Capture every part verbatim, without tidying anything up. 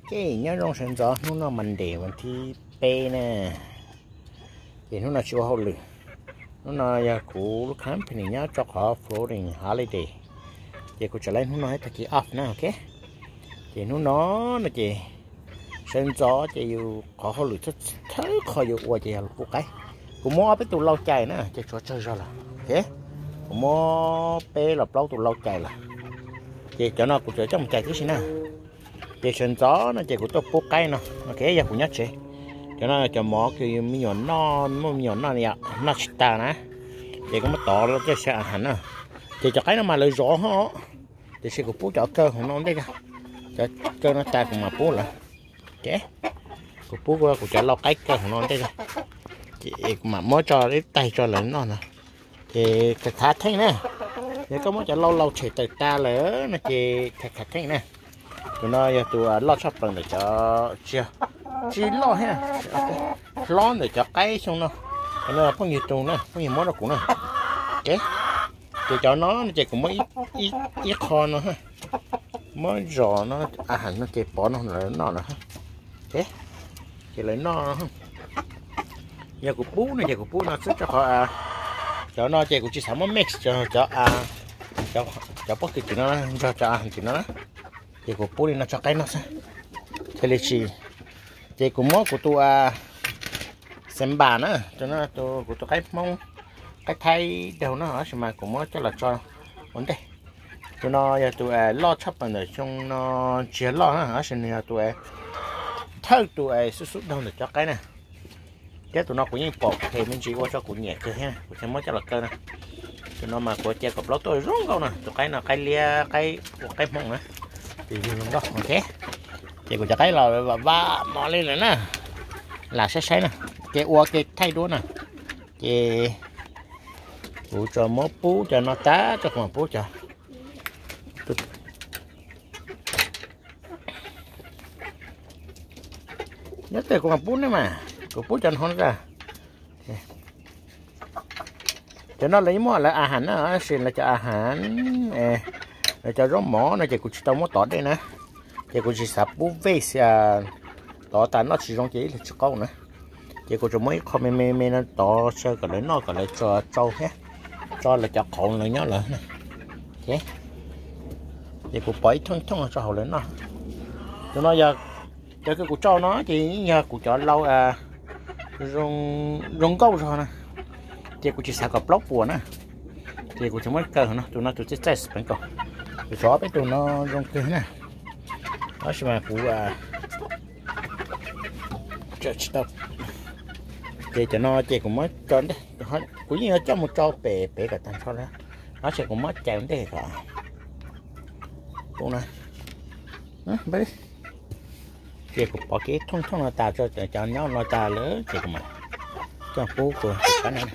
cái nhớ rong sân gió nó nó mình để mình thi pe nè thì nó là chưa hậu lử nó là giờ cũ lúc khám thì nhớ cho họ floating holiday thì cô trở lại nó nói thật chị off nè ok thì nó nó là chị sân gió thì yêu có hậu lử rất thấy khỏi yêu qua chị là cô cái cô mua cái tủ lâu chạy nữa chị cho chơi ra là ok cô mua pe là lâu tủ lâu chạy là chị cho nó cũng chơi trong chạy thứ gì nè chị sân gió nó chị cũng tốt bố cái nó ok giờ cũng nhớ chị cho nó cho mỏ cái mi nhọn nó mi nhọn nó nè nó ta nè chị cũng mất tỏ nó cái xe hẳn à chị cho cái nó mà lời rõ họ chị sẽ cũng bố cho cơ không nó đây ra cho cơ nó ta cũng mà bố là chế cũng bố qua cũng cho lo cái cơ không nó đây ra chị mà mới cho cái tay cho lớn nó nè thì cái thả thấy nè thì có mới cho lâu lâu chỉ từ ta lỡ nó chị thật thật thấy nè tụi nó giờ tụi lo sắp bằng để cho chưa chỉ lo ha lo để cho cái xong nó nó có nhiều tụi nó có nhiều món nó cũng nè ok thì cho nó nó chỉ cũng mới ít ít kho nó ha mới rò nó à hẳn nó kẹp bỏ nó là nó nè ok thì lấy nó giờ của bú này giờ của bú nó rất cho họ à cho nó chỉ cũng chỉ sắm mix cho cho à cho cho bất kỳ chuyện nó cho cho ăn chuyện nó thì của bố đi nó cho cái nó sao thế là chỉ thì của mốt của tôi à xem bàn á cho nó tôi của tôi cái mong cái thay đầu nó ở mà của mốt cho là cho vấn đề cho nó giờ tôi à, lo chấp bằng để trong nó chia lo á ở trên này tôi thay tôi chút chút đâu để cho cái này cái tụi nó cũng như bột thì mình chỉ qua cho cũng nhẹ cơ ha của xem mốt cho là cơ nè cho nó mà của chơi cặp lót tôi rung đâu nè tụi cái nào cái lia cái cái mông nữa thì dùng đó ok chị của cho cái là và ba mò lên nữa nè là sẽ sẽ nè cái ua cái thay đuôi nè chị phụ cho mốt bú cho nó tá cho còn bú cho nhớ tới con bú nữa mà của bú cho nó ra cho nó lấy món là à hẳn á xin là cho à hẳn để cho rau mỏ này chỉ cũng chỉ tao muốn tỏ đây nè chỉ cũng chỉ sắp bút về xe tỏ ta nó chỉ trong chỉ là chỉ câu nữa chỉ cũng chỉ mới không mê mê mê nó tỏ sơ cái đấy nó cái đấy cho trâu hết cho là cho cậu này nhớ lại nè ok chỉ cũng bảy thon thon cho hậu lên nó cho nó giờ cho cái của trâu nó chỉ nhờ của cho lâu à rong rong câu rồi nè chỉ cũng chỉ sắp gặp lóc bùa nè chỉ cũng chỉ mới cơ nó tụi nó tụi chết chết bên con tụi chó bé tụi nó rong kia nè đó mà phụ à cho cho thì cho nó chỉ cũng mới cho đấy hết cũng như cho một trâu bể bể cả thằng cho đó nó sẽ cũng mới chạy đến đây cả cô này bé thì cũng bỏ cái thông thông là ta cho cho nhau nó ta lớn thì cũng mà cho phụ của cái này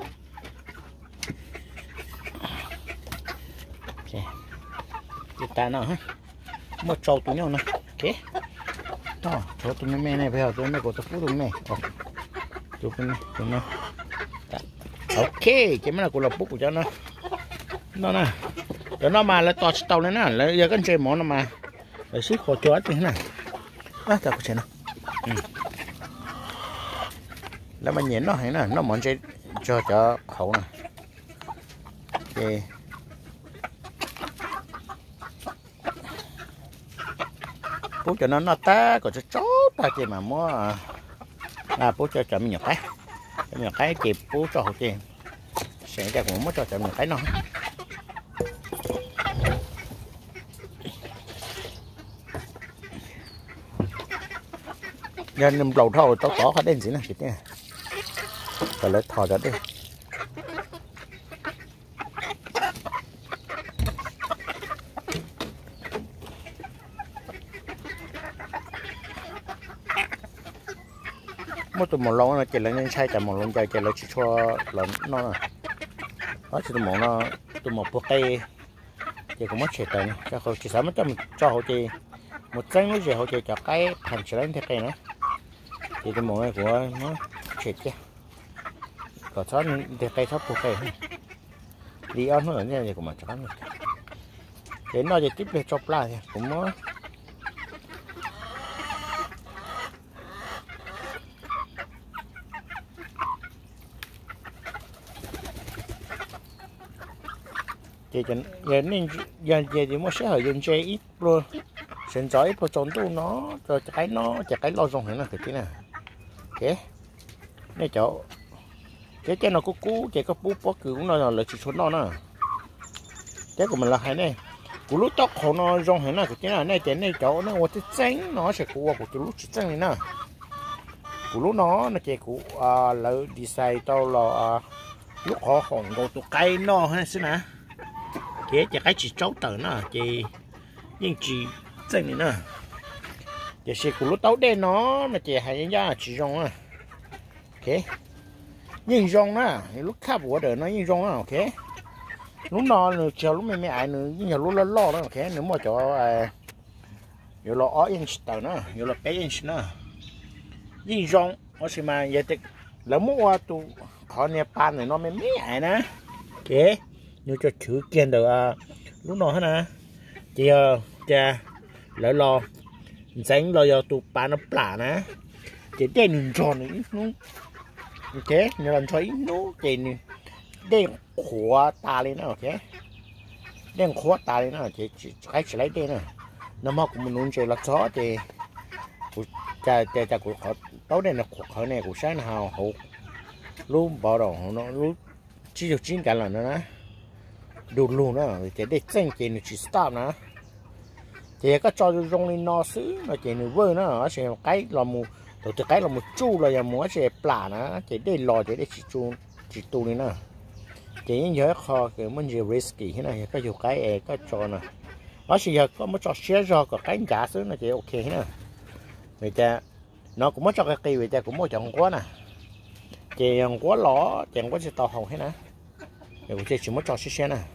cái ta nó ha một trâu tụi nhau nè ok đó trâu tụi nó mẹ này bây giờ tụi nó có tụi phụ tụi mẹ tụi nó tụi nó ok cái mà là của lộc bút của cho nó nó nè cho nó mà là to tàu này nè là giờ cái chơi món nó mà để xích khó chó như thế này đó ta có chơi nào là mà nhện nó hay nè nó món chơi cho cho khẩu nè ok bố cho nó nó ta còn cho chó ta chị mà mua à bố cho chậm nhiều cái nhiều cái kịp bố cho hậu chị sẽ cho cũng muốn cho chậm nhiều cái nó nên nằm đầu thôi tao tỏ hết đến gì nè chị nè phải lấy thò ra đi một tụi một lông nó chỉ là nên sai chậm một lông dài chỉ là chỉ cho lớn nó nè đó chỉ tụi một nó tụi một bột cây chỉ cũng mất chết rồi cho họ chỉ sắm cho cho họ chỉ một cái nó gì họ chỉ cho cái thành chỉ lên thế này nữa thì tụi một này của nó chết chứ còn sót thì cây sót bột cây đi ăn nó ở như này của mình cho nó đến nó chỉ tiếp về cho pla thì cũng mới chị cho giờ nên giờ giờ thì mua sẽ ở dùng chơi ít luôn sinh giỏi ít trốn tu nó rồi cái nó chả cái lo rong này là cái nào ok này chỗ cái cái nó cú cú cái cái bú bó cứu nó là chỉ số nó nè cái của mình là hay này cú lúc tóc họ nó rong này là cái nào này cái này chỗ nó một cái tránh nó sẽ cua của cái lúc chỉ tránh này nè cú lúc nó là cái cú à lỡ đi xài tao là lúc họ hỏng đồ tụ cây nó hay xí nè cái cái chỉ cháu tờ nó chỉ nhưng chỉ tránh này nè cái xe cú lúc tao đây nó là chỉ hay ra chỉ rong à ok nhưng rong á lúc khác của đời nó nhưng rong á ok lúc nó chờ lúc mấy mấy ai nữa nhưng mà lúc lo lo đó ok nếu mà cho nhiều lo ở inch tờ nó nhiều lo bé inch nó nhưng rong ở xem mà giờ thì lỡ mua tụ họ nhà pan này nó mấy mấy ai nè ok như cho chữ kiên được à lúc nào hết nè chị cha lỡ lo tránh lo cho tụ pan nó plả nè chị đen tròn này nó ok nếu làm thấy nó thì đen khóa ta lên nó ok đen khóa ta lên nó chỉ chỉ cái chỉ lấy đen nè nó mà cũng muốn chơi là chó thì cha cha cha của họ tối đây là họ này của sáng nào họ luôn bỏ đầu nó luôn chỉ được chín cả lần nữa nè đủ luôn đó thì để tranh thì nó chỉ stop nè thì có cho rong lên nó xứ mà chỉ nó vơi nó ở sẽ cái là một từ từ cái là một chu là muốn sẽ plả nó chỉ để lò chỉ để chỉ chu chỉ tu này nè chỉ những cái kho cái mình gì risky thế này có nhiều cái có cho nè nó chỉ có một cho share cho có cái giá xứ là chỉ ok nè người ta nó cũng mất cho cái cây người ta cũng mua chọn quá nè chèn quá lỏ chèn quá sẽ to hồng hết nè rồi cũng chỉ mất cho share nè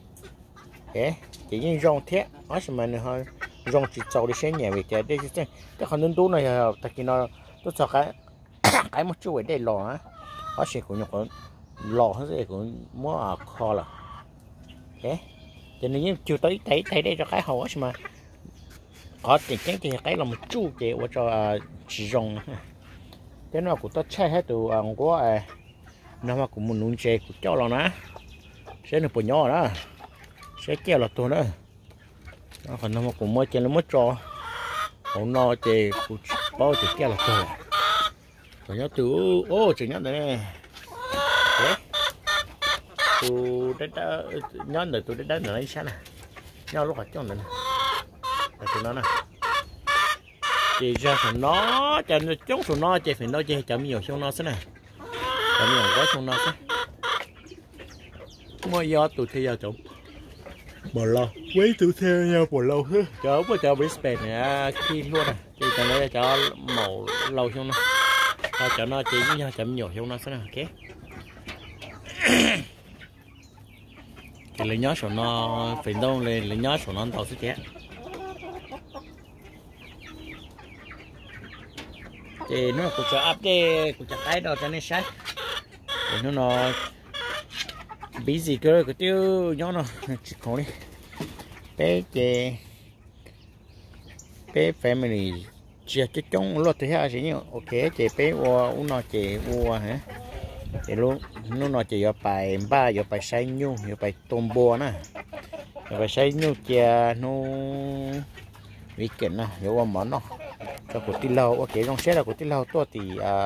ok chỉ những rong thế nó sẽ mà thôi rong chỉ trâu đi xe nhà về chợ đây chứ cái con tú này ta kia nó tôi cho cái cái một chút về đây lò á nó sẽ cũng nhập lò nó sẽ cũng mua ở kho là ok cho nên chưa tới thấy thấy đây cho cái hầu á mà có tiền trắng thì cái là một chút để cho chỉ rong cái nó cũng tốt chơi hết từ ăn quá nó mà cũng muốn nuôi chơi cũng cho nó nè sẽ được bồi nhỏ đó sẽ kéo là tôi nữa nó còn nó cũng mới chơi nó mới cho còn nó chơi cũng bao thì kéo là tôi còn nhớ từ ô chỉ nhớ này đấy tôi đến đó nhớ được tôi đến đó là lấy sáng này nhớ lúc ở trong này là tụi nó nè chỉ ra thằng nó cho nó chống tụi nó chơi phải nó chơi chậm nhiều xong nó thế này chậm nhiều quá xong nó thế mới do tụi thi giờ chụp bỏ lâu quý tụi theo nhau bỏ lâu hơn cho không cho Brisbane này khi luôn à chỉ cần lấy cho màu lâu xong nó cho cho nó chỉ với nhau chậm nhiều xong nó thế này ok cái lấy nhớ số nó phải đâu lên lấy nhớ số nó tàu sẽ chết thì nó cũng cho update cũng cho cái đó cho nên sai thì nó nó busy cơ cái tiêu nhớ nó chỉ có đi bé chè bé family chia cái trong lót thế ha chỉ nhiều ok chè bé qua uống nó chè qua hả thì luôn nó nó chè ở bài ba ở bài say nhu ở bài tôm bò nè ở bài say nhu chè nó weekend nè ở qua món nó cho của tí lâu ok trong xe là của tí lâu tôi thì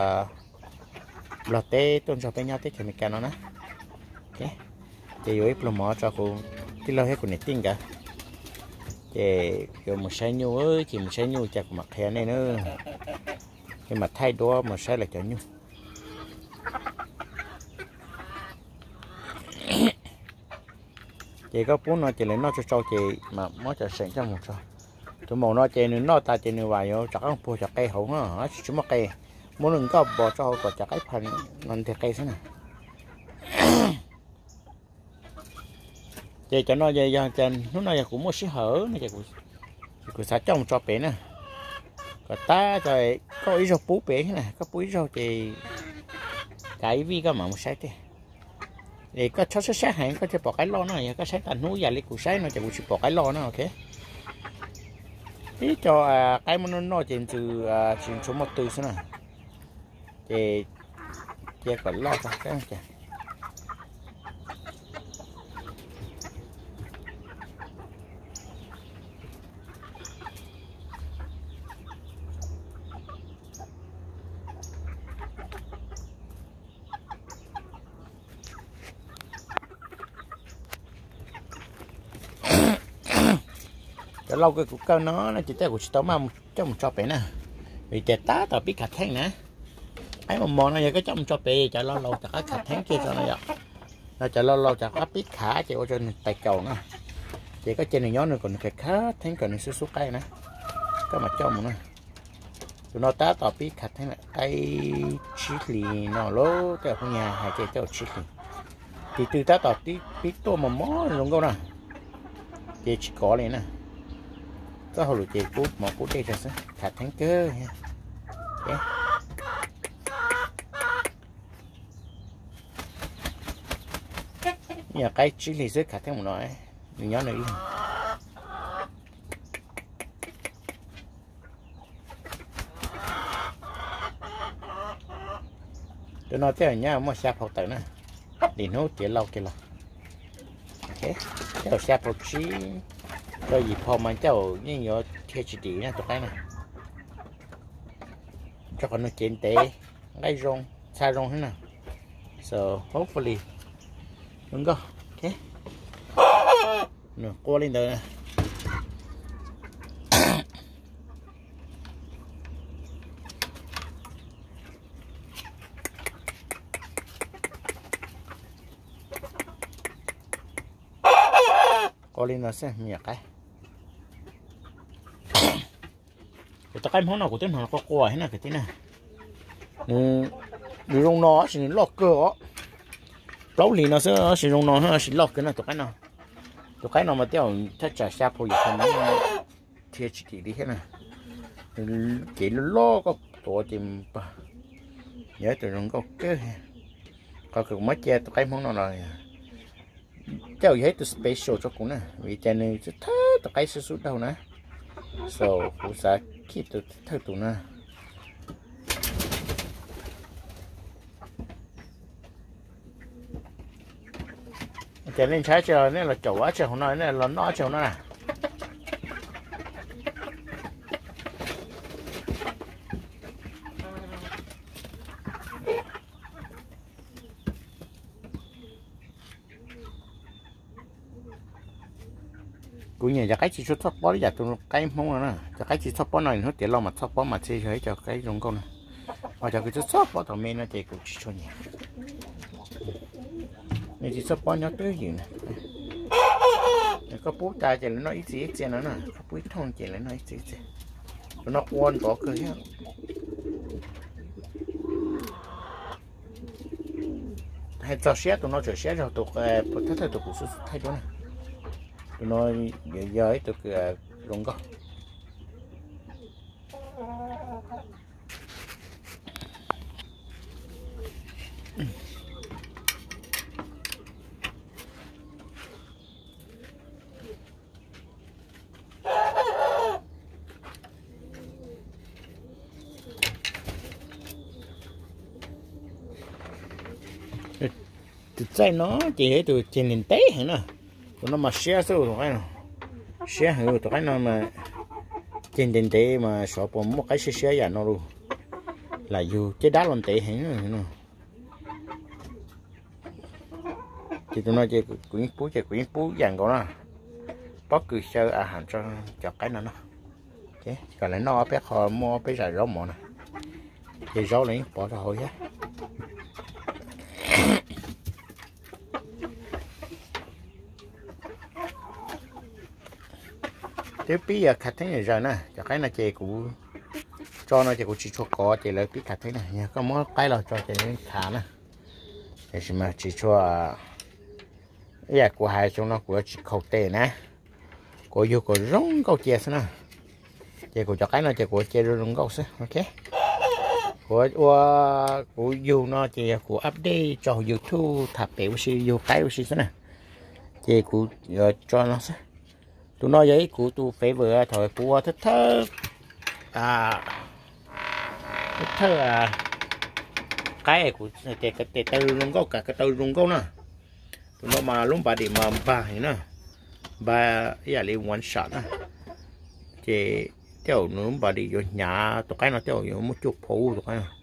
lọt té tôn cho bé nhau té cho mình cả nó nè ok chị yếu là mỏ cho cô tí lâu hết của này tin cả chị kiểu một sai nhu ơi chị một sai nhu chặt mặt hè này nữa cái mặt thay đó mà sai là cho nhu chị có muốn nói chị lấy nó cho cho chị mà mới cho sẵn cho một cho tụi màu nó chị nó ta chị nó vào vô chặt không mua chặt cây hậu nó chỉ mất cây muốn đừng có bỏ cho còn chặt cái phần nên thì cây thế này chị cho nó về trên nó nói cũng một xí hở nó cũng cũng xả trong cho bé nè còn ta rồi có ý rau bú bé này có bú rau thì cái vi cái mà một sai thế thì có cho sẽ sát hạn có thể bỏ cái lo nó có sai thành núi dài lấy cụ sai nó chỉ cũng bỏ cái lo nó ok tí cho cái mà nó nó trên từ trên số một từ thế này thì chỉ còn lo cho cái này cho lâu cái cục cao nó nó chỉ tới của chỉ tao mà trong cho bé nè vì trẻ tá tao biết khát thèn nè ấy mà mò nó giờ cái trong cho bé cho lâu lâu cho cái khát thèn kia cho nó vậy nó cho lâu lâu cho cái biết khá chỉ có trên tay cầu nữa chỉ có trên này nhón nữa còn cái khát thèn còn nó số cây nè cái mặt trong nữa tụi nó tá tao biết khát thèn là cây chili nó lố cái ở nhà hai cái cho chili thì từ tá tao tí biết to mà mó luôn câu nè chị chỉ có này nè có hồi chị cút một cút đây rồi sao khát thèn cơ nha nhà cái chili rất khát thèn một nói mình nhớ này tôi nói thế nhá mà sạp học tới nè đi nấu tiền lâu kia là ok cháu sạp học chi rồi gì phò mà cháu như nhớ theo chỉ đi nè tụi cái này cho con nó trên té ngay rong xa rong thế nào so hopefully đúng không ok nè qua lên đây nè qua lên nó sẽ nhẹ cái cái cái món nào của tên nó có quả thế nào cái thế này ừ đi rong nó chỉ lọt cửa lâu lì nó sẽ sử dụng nó hơi chỉ lọt cái này tụi cái nào tụi cái nào mà tiêu chắc chả xa phôi không nó thiệt chỉ đi hết này chỉ lo có tổ tìm nhớ tụi nó có cái có cái mấy che tụi cái món nào rồi cháu thấy tụi special cho cũng nè vì cho nên sẽ thơ tụi cái sẽ sút đâu nè so cũng sẽ keep tụi thơ tụi nè cho nên trái chờ nên là chậu quá chờ không nói nên là nó chờ nó nè cũng như là cái chỉ số thấp bó giờ tụi cái mông rồi nè cho cái chỉ thấp bó này nó tiền lo mà thấp bó mà chơi chơi cho cái giống con này và cho cái thấp bó thằng mình nó chỉ cũng chỉ cho nhẹ này chỉ thấp bó nhớ tới gì nè có bút ta chỉ là nó ít gì ít nữa nè có bút thon chỉ là nó ít gì nó quan bỏ cơ hết hay cho xe tụi nó cho xe rồi tụi cái thế thế tụi cũng thay chỗ này tụi nó giờ giờ ấy tụi cái rong có từ trái nó chỉ thấy từ trên nền tế hả nè tụi nó mà share số tụi cái nào share hữu tụi cái nào mà trên nền tế mà sợ bỏ một cái share share nó luôn là dù cái đá làm tệ hả nè thì tụi nó chỉ quyến phú chỉ quyến phú dàn của nó bắt cứ sơ à hành cho cho cái nào nó chứ còn lại nó bé họ mua bé xài rau mỏ nè thì rau lấy bỏ ra hồi á tiếp bây giờ khát thế này rồi nè cho cái này chị cũng cho nó chị cũng chỉ cho có chị lấy biết khát thế này nha có mỗi cái là cho chị khá nè thì mà chỉ cho giờ của hai chúng nó của chỉ khâu tê nè của vô của rong câu chè nè chị của cho cái nó chị của chè rong câu xí ok của của của vô nó chị của update cho YouTube thập biểu si vô cái si nè chị của cho nó xí tụi nó giấy của tôi phải vừa thời của thích thơ à thích thơ à cái của cái cái từ luôn có cả cái từ luôn có nè tụi nó mà lúc bà đi mà bà này nè bà giờ đi one shot nè chị theo nó bà đi vô nhà tụi cái nó theo vô một chút phụ tụi cái này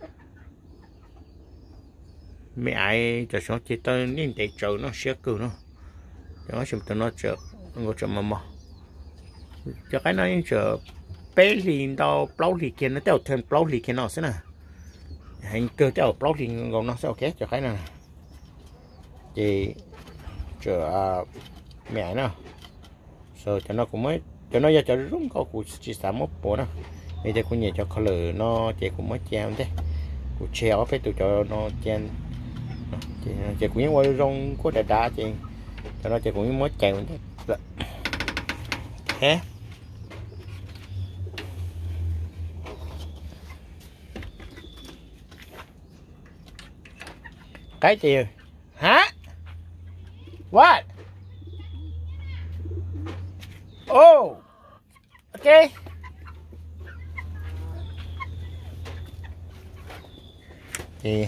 mấy ai cho nó chỉ tới nên để chờ nó sẽ cử nó nó xem tụi nó chờ ngồi chờ mà mà cho cái nó chờ bé liền đâu plau liền kia nó theo thêm plau liền kia nó sẽ nè hành cơ theo plau liền còn nó sẽ ok cho cái này thì chờ mẹ nó rồi cho nó cũng mới cho nó ra cho rung có cũng chỉ sáu một bộ đó bây giờ cũng nhẹ cho color nó chị cũng mới treo thế cũng treo phải tụi cho nó chen chị cũng như quay rong có đá đá chị cho nó chị cũng mới treo thế thế cái gì hả what oh okay thì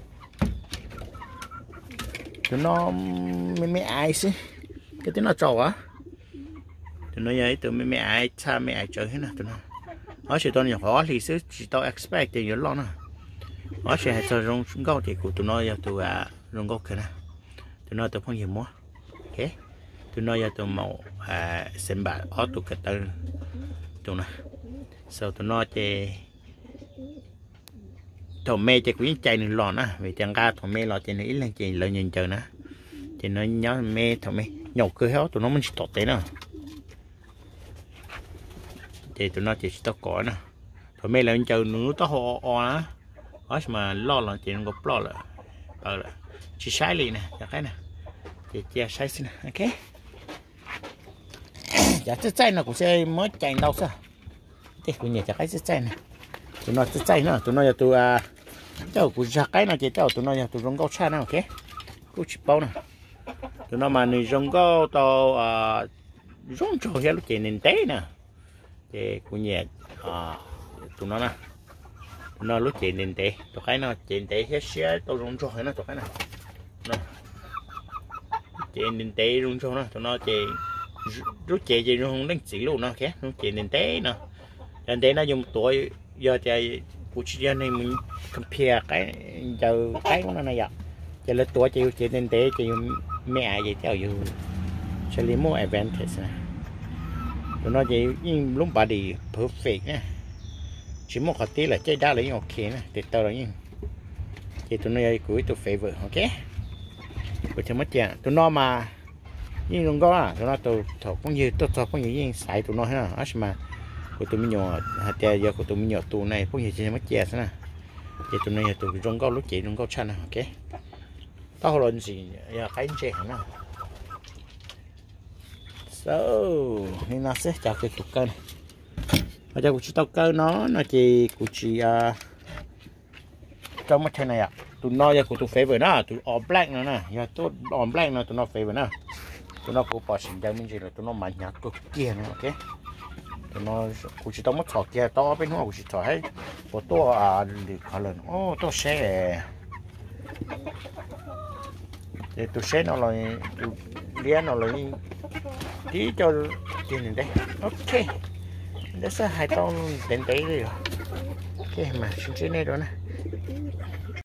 tụi nó mấy mấy ai xí cái tiếng nó trâu á tụi nó vậy tụi mấy mấy ai cha mấy ai chơi hết nè tụi nó họ chỉ tao nhiều khó thì xứ chỉ tao expect thì nhiều lo nè họ sẽ hay cho rong xuống câu thì của tụi nó giờ tụi à rong câu kia nè tụi nó tụi phong gì mua ok tụi nó giờ tụi màu à xem bạc ở tụi cái tên tụi nó sau tụi nó chơi thầu mê chơi cũng chạy nên lòn á vì chẳng ga thầu mê lò chơi này ít lên chơi lợi nhìn chờ nữa thì nó nhớ mê thầu mê nhậu cơ héo tụi nó mình chỉ tọt thế nào thì tụi nó chỉ tao cỏ nè thầu mê là mình chờ nữa tao ho o á đó mà lo là chuyện có lo là ờ là chỉ sai liền nè cho cái nè thì chia sai xin ok dạ cái chai nó cũng sẽ mới chạy đâu sao thì cũng nhẹ cho cái chai này tụi nó chai nữa tụi nó giờ tụi à cháu cũng ra cái nó chỉ cháu tụi nó giờ tụi rong câu cha nào ok cũng chỉ bao nè tụi nó mà người rong câu tao à rong cho hết lúc chạy nên té nè thì cũng nhẹ à tụi nó nè nó lúc chạy nên té tụi cái nó chạy té hết xe tao rong cho hết nó tụi cái này nó chạy nên té rong cho nó tụi nó chạy rút chạy chạy rong đánh chỉ luôn nó khác nó chạy nên té nè nên té nó dùng tuổi giờ chạy của chị này mình compare cái giờ cái của nó này vậy giờ là tuổi chịu chạy nên té chạy mẹ vậy theo dù sẽ lấy một advantage này tụi nó chỉ nhưng lúc bà đi perfect nha chỉ một tí là chơi đá lấy ok nè tuyệt tao rồi nhưng thì tụi nó cuối tụi favor ok của cho mất tiền tụi nó mà nhưng không có à tụi nó tụi thọ cũng như tụi thọ cũng như nhưng xài tụi nó hết à mà của tụi mình nhỏ hạt tiền giờ của tụi mình nhỏ tụi này cũng như chơi mất tiền thế nè thì tụi nó tụi trong có lúc chị trong có chăn nè ok tao lần gì giờ cái chơi hả nào so nên nó sẽ chào cái tụi cân bây giờ của chị tao cơ nó nó chỉ của chị uh, trong một thế này ạ tụi nó giờ của tụi phê với nó tụi all black nữa nè giờ tụi all black nó tụi nó phê với nó tụi nó cũng bỏ sinh ra mình chỉ là tụi nó mạnh nhát cực kia nữa ok tụi nó của chị tao mất thọ kia to bên ngoài của chị thọ hay của tôi à được khá lần ô tôi sẽ thì tôi sẽ nó là liên nó là tí cho tiền này đây ok đó sẽ hai tao đến đấy rồi ok mà xuống dưới này đó nè